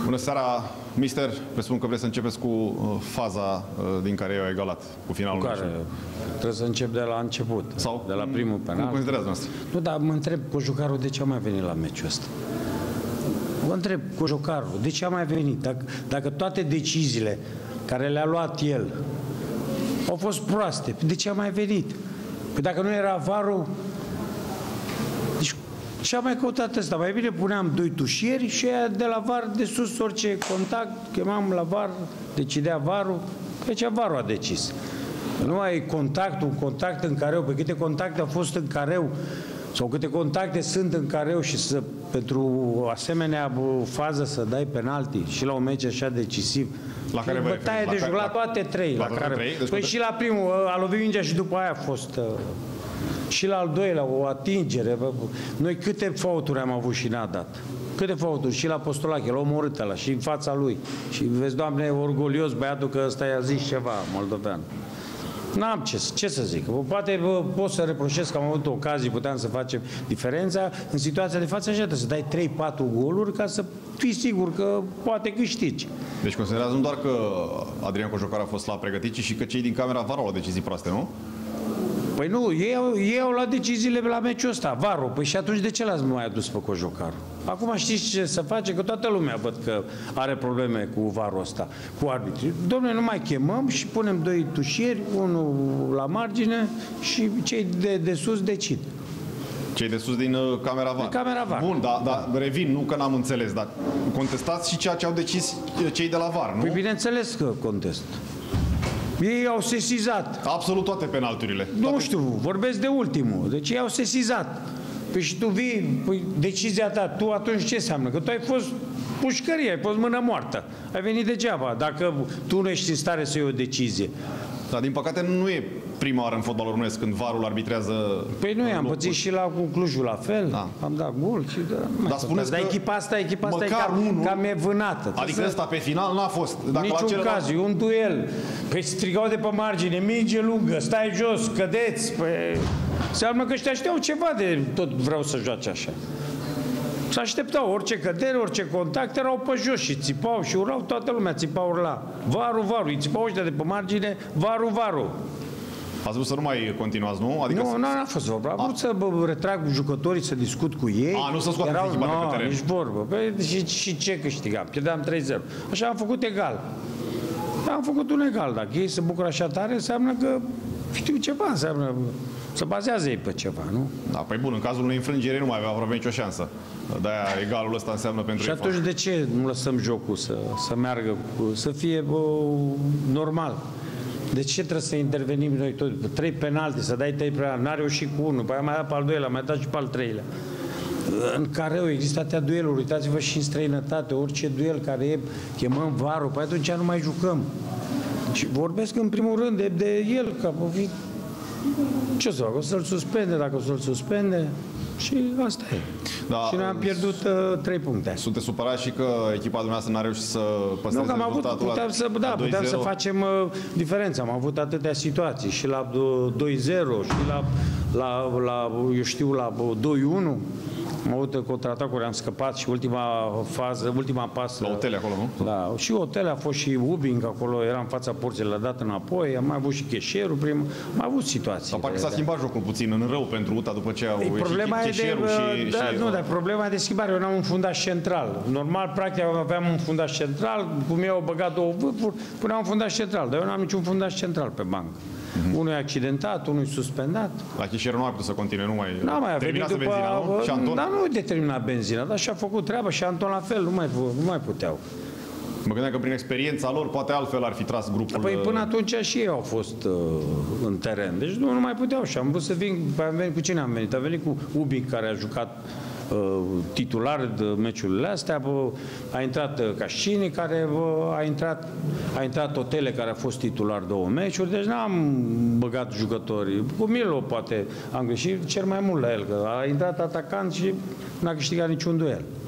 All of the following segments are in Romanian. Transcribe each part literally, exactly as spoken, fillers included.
Bună seara, mister. Presupun că vreți să începeți cu uh, faza uh, din care eu egalat, cu finalul. Cu care trebuie să încep de la început, sau de la primul penal. Cum considerați noastră? Nu, dar mă întreb Cojocaru de ce a mai venit la meciul ăsta. Vă întreb Cojocaru de ce a mai venit. Dacă, dacă toate deciziile care le-a luat el au fost proaste, de ce a mai venit? Păi dacă nu era varul, deci ce-a mai căutat ăsta? Mai bine puneam doi tușieri și aia de la var de sus, orice contact, chemam la var, decidea varul, deci varul a decis. Nu mai e contact, un contact în careu, pe câte contacte au fost în careu, sau câte contacte sunt în careu și să, pentru asemenea fază să dai penalti și la un meci așa decisiv. La care vă bătaie de joc, la toate trei. La, la toate care, trei? Deci păi și la primul, a lovit mingea și după aia a fost... Uh, și la al doilea, o atingere. Noi câte fauturi am avut și n-a dat. Câte fauturi? Și la Postolache, l-a omorât ăla, și în fața lui. Și vezi, Doamne, orgolios băiatul că ăsta i-a zis ceva, moldovean. N-am ce, ce să zic. Poate bă, pot să reproșez că am avut ocazii, puteam să facem diferența. În situația de față așa trebuie să dai trei patru goluri ca să fii sigur că poate câștigi. Deci considerați nu doar că Adrian Cojocaru a fost la pregătit, ci și că cei din camera var au luat decizii proaste, nu? Păi nu, ei au, ei au luat deciziile la meciul ăsta, varul. Păi și atunci de ce l-ați mai adus pe Cojocaru? Acum știți ce să face? Că toată lumea văd că are probleme cu varul ăsta, cu arbitrii. Dom'le, nu mai chemăm și punem doi tușieri, unul la margine și cei de, de sus decid. Cei de sus din uh, camera var. Din camera var. Bun, dar da, da, revin, nu că n-am înțeles, dar contestați și ceea ce au decis cei de la var, nu? Păi bineînțeles că contest. Ei au sesizat. Absolut toate penalturile. Nu toate... știu, vorbesc de ultimul. Deci ei au sesizat. Păi și tu vii, păi decizia ta, tu atunci ce înseamnă? Că tu ai fost pușcărie, ai fost mână moartă. Ai venit degeaba, dacă tu nu ești în stare să iei o decizie. Dar din păcate nu e prima oară în fotbalul românesc când varul arbitrează. Păi noi am pățit și la cu Clujul la fel, da. Am dat gol și da, dar spuneți dar că echipa asta, echipa asta e cam, unul, cam evânată. Adică ăsta pe final n-a fost. Dacă niciun celălalt... caz, e un duel. Păi strigau de pe margine, minge lungă, stai jos, cădeți. Păi... Înseamnă că ăștia știau ceva de tot vreau să joace așa. Se așteptau orice cădere, orice contact, erau pe jos și țipau și urau, toată lumea țipa urla. Varu, varu, îi țipau ăștia de pe margine, varu, varu. Ați vrut să nu mai continuați, nu? Adică nu, nu a fost vorba. Am vrut să retrag jucătorii, să discut cu ei. A, nu să scoată echipa de pe teren. Nici vorbă. Păi, și, și ce câștigam? Pierdeam trei zero. Așa am făcut egal. Am făcut un egal. Dacă ei se bucură așa tare, înseamnă că știu ceva, înseamnă... Se bazează ei pe ceva, nu? Da, păi bun, în cazul unei înfrângeri nu mai avea aproape nicio șansă. De-aia egalul ăsta înseamnă pentru și ei. Și atunci de ce nu lăsăm jocul să, să meargă, să fie bă, normal? De ce trebuie să intervenim noi tot? Trei penalti, să dai trei penalti, n-a reușit cu unul, păi mai dat pe al doilea, mai dat și pe al treilea. În care au existat atâtea dueluri, uitați-vă și în străinătate, orice duel care e, chemăm varul, păi atunci nu mai jucăm. Și vorbesc în primul rând de, de el, că ce o să fac? O să-l suspende, dacă o să-l suspende și asta e. Da, și noi am pierdut uh, trei puncte. Sunteți supărați și că echipa dumneavoastră n-a reușit să păstreze nu, că am avut, puteam să, da, puteam să facem uh, diferența. Am avut atâtea situații și la doi zero și la, la, la eu știu, la doi unu. Am avut contraatacuri, am scăpat și ultima fază, ultima pasă. La Otele acolo, nu? Da, și Otele a fost și Ubing acolo, era în fața porții, l-a dat înapoi, am mai avut și Cheșerul prim, am avut situații. Dar parcă s-a schimbat jocul puțin în rău pentru U T A după ce au ieșit Cheșerul și... Da, nu, dar problema e de schimbare, eu n-am un fundaș central. Normal, practic, aveam un fundaș central, cum eu au băgat două vârfuri, puneam un fundaș central, dar eu n-am niciun fundaș central pe bancă. Uh-huh. Unul e accidentat, unul e suspendat. La Cheșerul nu a putut să continue, nu mai... N-a mai venit după... Benzina, nu? Și Anton? Dar nu determina benzina, dar și-a făcut treaba și Anton la fel, nu mai, nu mai puteau. Mă gândeam că prin experiența lor, poate altfel ar fi tras grupul... Păi până atunci și ei au fost uh, în teren, deci nu, nu mai puteau și am vrut să vin, am venit cu cine am venit? Am venit cu Ubing, care a jucat uh, titular de meciurile astea, bă, a intrat uh, Cascini, care bă, a intrat a intrat Otele, care a fost titular două meciuri, deci n-am băgat jucători. Cu Milo poate am greșit cel mai mult la el, că a intrat atacant și n-a câștigat niciun duel.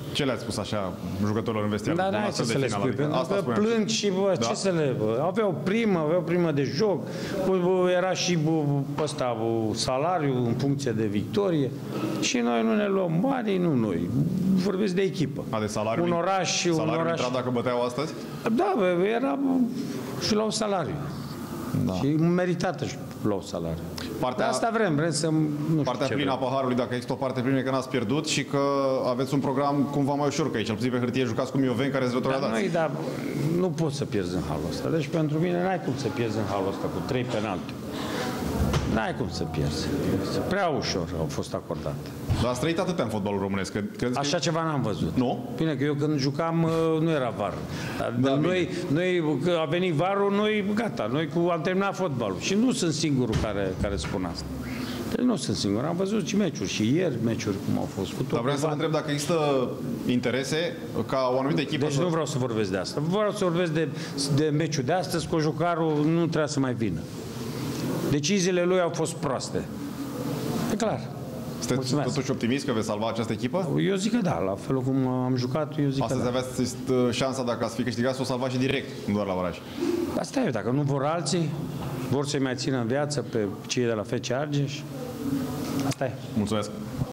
Ce le-ați spus așa jucătorilor în vestiar? Da, da, ce să le spui, pentru că plâng și bă, Da. ce să le... Bă, aveau primă, aveau primă de joc, bă, bă, era și bă, ăsta, bă, salariu în funcție de victorie și noi nu ne luăm banii, nu noi, vorbesc de echipă. A, de salariu, un oraș, un salariul oraș... intrat dacă băteau astăzi? Da, bă, era bă, și luau salariu. Da. Și meritat își luau salariu. Partea, De asta vrem, vrem să... Nu știu partea ce plină a vrem. paharului, dacă există o parte plină, e că n-ați pierdut și că aveți un program cumva mai ușor, că aici, cel puțin pe hârtie, jucați cu Mioveni, care sunt Dar retrogradați. noi, dar nu poți să pierzi în halul ăsta. Deci pentru mine n-ai cum să pierzi în halul ăsta cu trei penalti. N-ai cum să pierzi. Prea ușor au fost acordate. Dar ați trăit atâtea în fotbalul românesc. Că, credeți Așa că... ceva n-am văzut. Nu? Bine, că eu când jucam nu era var. Dar Da, noi, noi, că a venit varul, noi gata, noi cu, am terminat fotbalul. Și nu sunt singurul care, care spun asta. Deci nu sunt singur. Am văzut și meciuri și ieri meciuri cum au fost. Cu Dar vreau să vă întreb dacă există interese ca o anumită echipă Deci să... nu vreau să vorbesc de asta. Vreau să vorbesc de, de meciul de astăzi. Cojocarul nu trebuia să mai vină. Deciziile lui au fost proaste. E clar. Sunteți Mulțumesc. totuși optimist că veți salva această echipă? Eu zic că da, la felul cum am jucat, eu zic Astăzi că da. aveați uh, șansa, dacă ați fi câștigat, să o salvați și direct, nu doar la Oraș. Asta e, dacă nu vor alții, vor să-i mai țină în viață pe cei de la F C Argeș. Asta e. Mulțumesc!